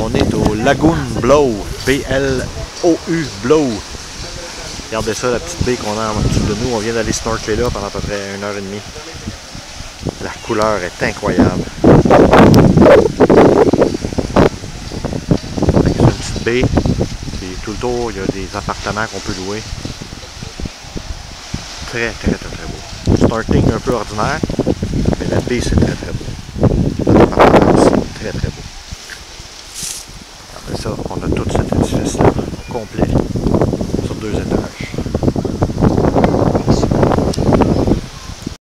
on est au Lagoon Blow, B-L-O-U, Blow. Regardez ça, la petite baie qu'on a en dessous de nous. On vient d'aller snorkeler là pendant à peu près 1h30. La couleur est incroyable. C'est une petite baie. Puis tout le tour, il y a des appartements qu'on peut louer. Très beau. Snorkeling un peu ordinaire, mais la baie c'est très beau. L'appartement aussi, très beau. Après ça, on a tout cet édifice là, complet, sur 2 étages.